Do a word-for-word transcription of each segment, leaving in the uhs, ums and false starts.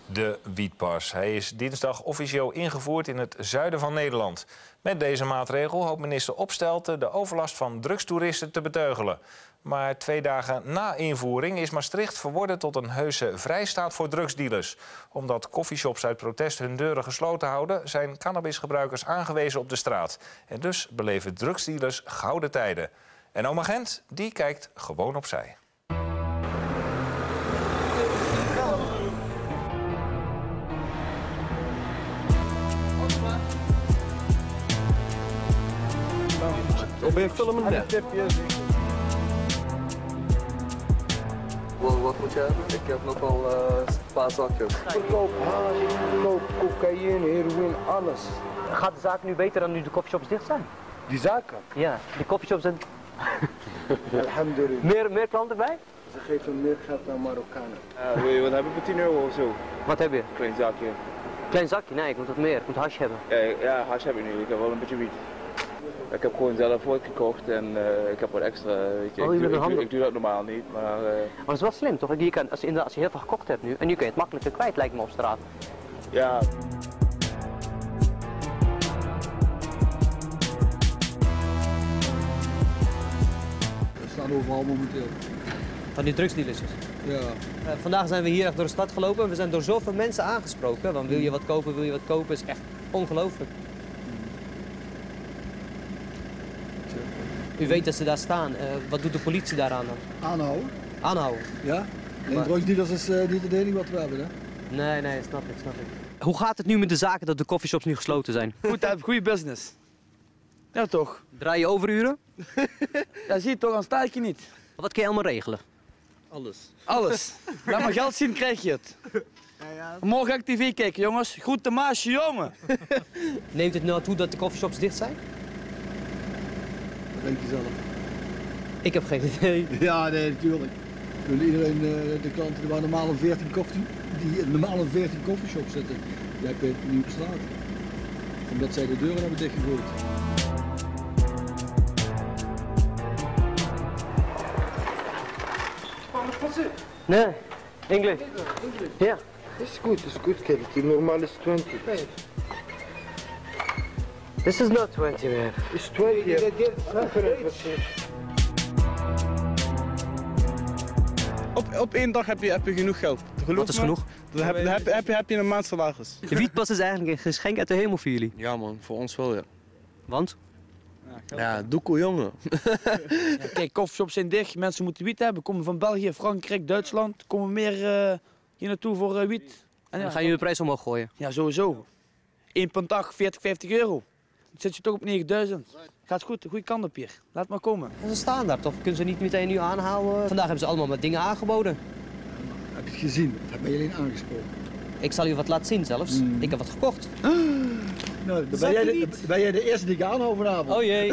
De wietpas. Hij is dinsdag officieel ingevoerd in het zuiden van Nederland. Met deze maatregel hoopt minister Opstelten de overlast van drugstoeristen te beteugelen. Maar twee dagen na invoering is Maastricht verworden tot een heuse vrijstaat voor drugsdealers. Omdat coffeeshops uit protest hun deuren gesloten houden, zijn cannabisgebruikers aangewezen op de straat. En dus beleven drugsdealers gouden tijden. En oma Gent, die kijkt gewoon opzij. Of ben je filmen net? Wat moet je hebben? Ik heb nog wel uh, een paar zakjes. Verkoop hash, verkoop cocaïne, heroïne, alles. Gaat de zaak nu beter dan nu de coffeeshops dicht zijn? Die zaken? Ja, die coffeeshops zijn... Alhamdulillah. meer, meer klanten bij? Ze geven meer geld dan Marokkanen. Ja, wil je wat hebben voor tien euro of zo? Wat heb je? Klein zakje. Klein zakje? Nee, ik moet wat meer. Ik moet hash hebben. Ja, ja hash heb ik nu. Ik heb wel een beetje wiet. Ik heb gewoon zelf wat gekocht en uh, ik heb wat extra. Weet je. Oh, je ik, bent doe, een handel. ik, doe, ik doe dat normaal niet, maar... Uh... Maar dat is wel slim, toch? Je kan, als, je, als je heel veel gekocht hebt nu, en nu kun je het makkelijker kwijt, lijkt me op straat. Ja. We staan overal momenteel. Van die drugsdealers. Ja. Uh, vandaag zijn we hier echt door de stad gelopen en we zijn door zoveel mensen aangesproken. Want wil je wat kopen, wil je wat kopen, is echt ongelooflijk. U weet dat ze daar staan. Uh, wat doet de politie daaraan dan? Aanhouden. Aanhouden? Ja. En Maar... drugsdealers is uh, niet het enige wat we hebben, hè? Nee, nee, snap ik, snap ik. Hoe gaat het nu met de zaken dat de coffeeshops nu gesloten zijn? Goed, heb goede business. Ja toch? Draai je overuren? Ja, zie je toch, dan sta ik je niet. Wat kun je allemaal regelen? Alles. Alles. Laat maar geld zien, krijg je het. Morgen ga ik tv kijken, jongens. Goed de maasje, jongen. Neemt het nou toe dat de coffeeshops dicht zijn? Dat denk je zelf. Ik heb geen idee. Ja, nee, natuurlijk. Iedereen, uh, de klanten waar normaal een veertien koffie, die normaal een veertien coffeeshops zitten, die heb je nu op straat. Omdat zij de deuren hebben dichtgegooid. Nee, English. Ja. Is goed, is goed, kijk. Die normaal is twintig. This is not twenty, man. Is twintig. Op, op één dag heb je, heb je genoeg geld. Geloof Wat is me, genoeg? Dan heb, dan heb, heb, je, heb je een maand salaris. De wietpas is eigenlijk een geschenk uit de hemel voor jullie. Ja man, voor ons wel ja. Want? Ja, doekoe jongen. Ja, kijk, coffeeshops zijn dicht, mensen moeten wiet hebben. Komen van België, Frankrijk, Duitsland. Komen meer uh, hier naartoe voor uh, wiet. En Dan ja, gaan jullie de prijs omhoog gooien. Ja, sowieso. Eén per dag, veertig, vijftig euro. Dan zit je toch op negenduizend. Gaat goed, een goede kant op hier. Laat maar komen. Ze staan daar toch? Kunnen ze niet meteen nu aanhouden? Vandaag hebben ze allemaal wat dingen aangeboden. Heb je het gezien? Dat ben je alleen aangesproken. Ik zal je wat laten zien zelfs. Mm. Ik heb wat gekocht. Nou, dan ben jij, de, ben jij de eerste die ik aanhoud vanavond. Oh jee.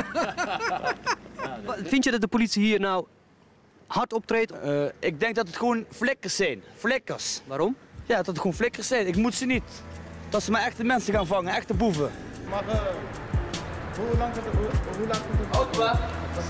Vind je dat de politie hier nou hard optreedt? Uh, ik denk dat het gewoon flikkers zijn. Flikkers. Waarom? Ja, dat het gewoon flikkers zijn. Ik moet ze niet. Dat ze maar echte mensen gaan vangen, echte boeven. Maar uh, hoe lang gaat het? Hoe, hoe lang gaat het? Oud waar?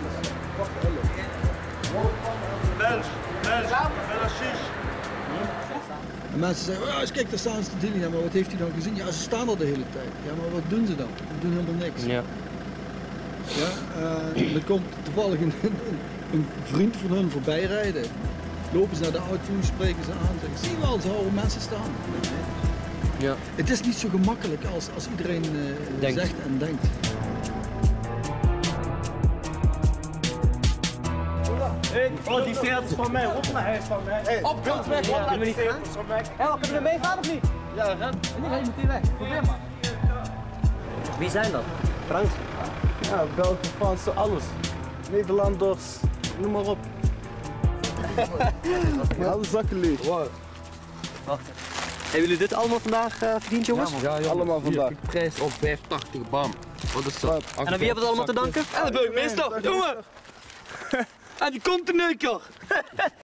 Belgisch, Belgisch, Belgisch. En mensen zeggen, oh, eens kijk, daar staan ze te dealen. Ja, maar wat heeft hij dan gezien? Ja, ze staan al de hele tijd. Ja, maar wat doen ze dan? Ze doen helemaal niks. Ja. Ja, uh, er komt toevallig een, een vriend van hun voorbij rijden. Lopen ze naar de auto toe, spreken ze aan. Zeggen, zie je wel, ze houden mensen staan. Ja. Het is niet zo gemakkelijk als, als iedereen uh, zegt en denkt. Hey, oh, die stelt is van mij. Op naar huis van mij. Hey, op, wilt weg. Kunnen we niet gaan? Van mij. Hé, kunnen we er meegaan of niet? Ja, ren. En nu ga je meteen weg. Probeer maar. Wie zijn dat? Frans? Ja, België, Frans, alles. Nederlanders, noem maar op. Alle zakken leeg. Wacht. Hebben jullie dit allemaal vandaag uh, verdiend, jongens? Ja, ja Allemaal vandaag. Hier, prijs op vijfentachtig, bam. Wat is dat? En aan wie hebben we het allemaal te danken? En de burgemeester, jongen! En die komt de neuker!